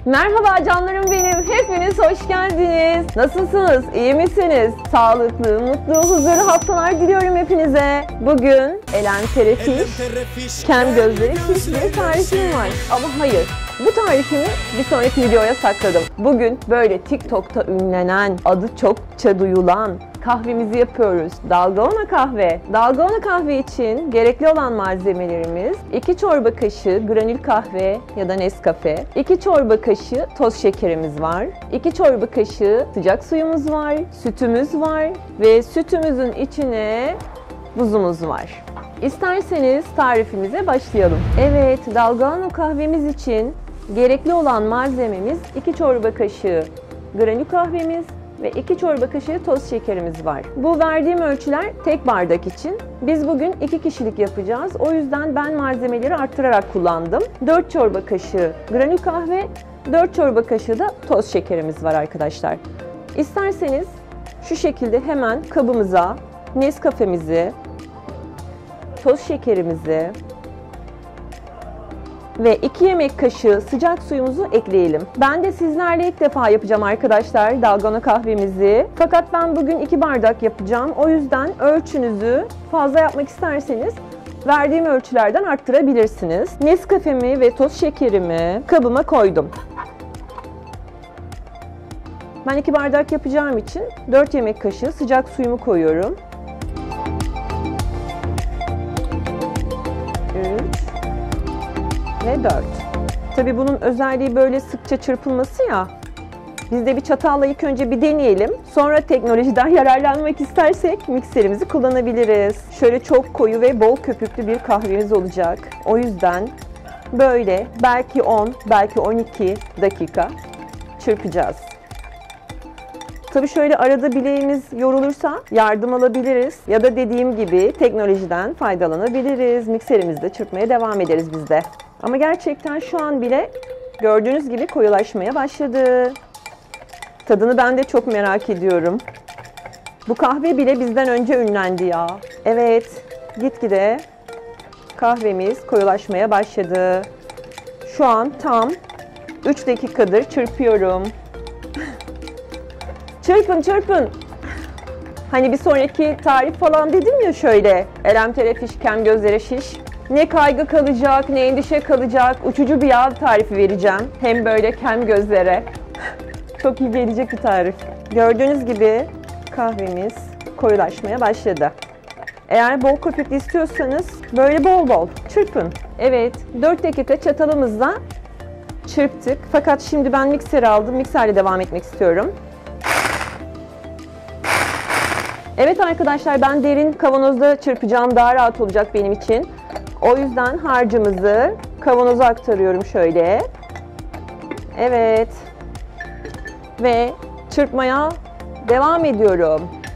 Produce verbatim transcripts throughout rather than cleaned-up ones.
Merhaba canlarım benim, hepiniz hoş geldiniz. Nasılsınız, iyi misiniz? Sağlıklı, mutlu, huzurlu haftalar diliyorum hepinize. Bugün Elemtere Fiş, kem gözleri fiş bir tarifim var. Ama hayır, bu tarifimi bir sonraki videoya sakladım. Bugün böyle TikTok'ta ünlenen, adı çokça duyulan kahvemizi yapıyoruz. Dalgona kahve. Dalgona kahve için gerekli olan malzemelerimiz iki çorba kaşığı granül kahve ya da Nescafe, iki çorba kaşığı toz şekerimiz var, iki çorba kaşığı sıcak suyumuz var, sütümüz var ve sütümüzün içine buzumuz var. İsterseniz tarifimize başlayalım. Evet, dalgona kahvemiz için gerekli olan malzememiz iki çorba kaşığı granül kahvemiz ve iki çorba kaşığı toz şekerimiz var. Bu verdiğim ölçüler tek bardak için. Biz bugün iki kişilik yapacağız. O yüzden ben malzemeleri arttırarak kullandım. dört çorba kaşığı granül kahve, dört çorba kaşığı da toz şekerimiz var arkadaşlar. İsterseniz şu şekilde hemen kabımıza Nescafe'mizi, toz şekerimizi ve iki yemek kaşığı sıcak suyumuzu ekleyelim. Ben de sizlerle ilk defa yapacağım arkadaşlar dalgona kahvemizi. Fakat ben bugün iki bardak yapacağım. O yüzden ölçünüzü fazla yapmak isterseniz verdiğim ölçülerden arttırabilirsiniz. Nescafe'mi ve toz şekerimi kabıma koydum. Ben iki bardak yapacağım için dört yemek kaşığı sıcak suyumu koyuyorum. üç ve dört. Tabii bunun özelliği böyle sıkça çırpılması ya. Biz de bir çatalla ilk önce bir deneyelim. Sonra teknolojiden yararlanmak istersek mikserimizi kullanabiliriz. Şöyle çok koyu ve bol köpüklü bir kahvemiz olacak. O yüzden böyle belki on, belki on iki dakika çırpacağız. Tabii şöyle arada bileğimiz yorulursa yardım alabiliriz. Ya da dediğim gibi teknolojiden faydalanabiliriz. Mikserimizde çırpmaya devam ederiz biz de. Ama gerçekten şu an bile gördüğünüz gibi koyulaşmaya başladı. Tadını ben de çok merak ediyorum. Bu kahve bile bizden önce ünlendi ya. Evet, gitgide kahvemiz koyulaşmaya başladı. Şu an tam üç dakikadır çırpıyorum. Çırpın çırpın. Hani bir sonraki tarif falan dedim ya şöyle. Elemtere fiş, kem gözlere şiş. Ne kaygı kalacak, ne endişe kalacak. Uçucu bir yağ tarifi vereceğim. Hem böyle kem gözlere. Çok iyi gelecek bir tarif. Gördüğünüz gibi kahvemiz koyulaşmaya başladı. Eğer bol köpüklü istiyorsanız böyle bol bol çırpın. Evet, dört dakika çatalımızla çırptık. Fakat şimdi ben mikseri aldım. Mikserle devam etmek istiyorum. Evet arkadaşlar, ben derin kavanozda çırpacağım, daha rahat olacak benim için. O yüzden harcımızı kavanoza aktarıyorum şöyle. Evet. Ve çırpmaya devam ediyorum.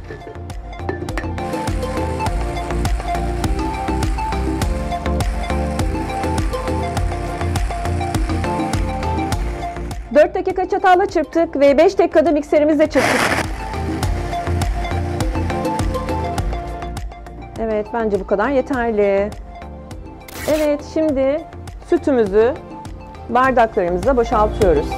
dört dakika çatalla çırptık ve beş dakikada mikserimizle çırptık. Evet, bence bu kadar yeterli. Evet, şimdi sütümüzü bardaklarımıza boşaltıyoruz.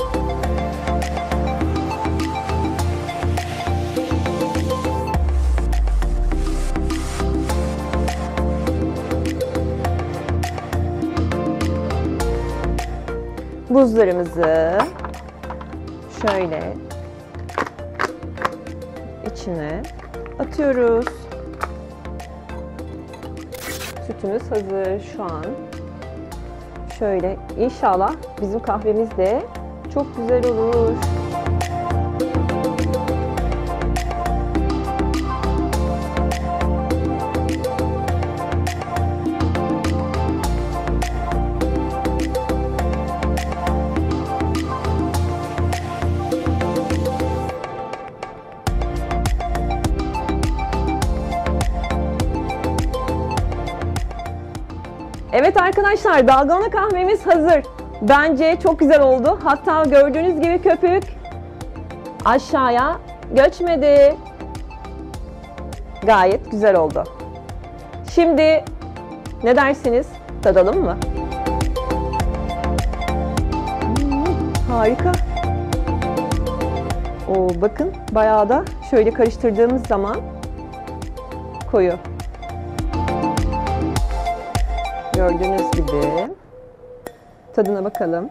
Buzlarımızı şöyle içine atıyoruz. Sütümüz hazır şu an. Şöyle inşallah bizim kahvemiz de çok güzel olur. Evet arkadaşlar, dalgona kahvemiz hazır. Bence çok güzel oldu. Hatta gördüğünüz gibi köpük aşağıya göçmedi. Gayet güzel oldu. Şimdi ne dersiniz? Tadalım mı? Harika. Oo, bakın bayağı da şöyle karıştırdığımız zaman koyu. Gördüğünüz gibi. Tadına bakalım.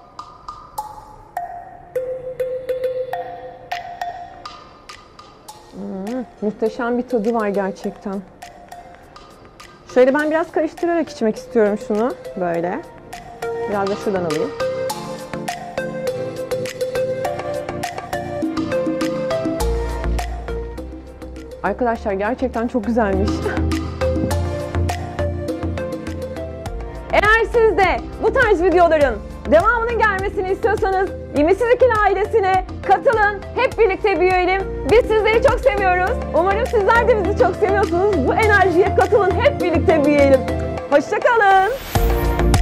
Hmm, muhteşem bir tadı var gerçekten. Şöyle ben biraz karıştırarak içmek istiyorum şunu. Böyle. Biraz da şuradan alayım. Arkadaşlar gerçekten çok güzelmiş. Eğer siz de bu tarz videoların devamının gelmesini istiyorsanız Yemisiz İkili ailesine katılın. Hep birlikte büyüyelim. Biz sizleri çok seviyoruz. Umarım sizler de bizi çok seviyorsunuz. Bu enerjiye katılın. Hep birlikte büyüyelim. Hoşça kalın.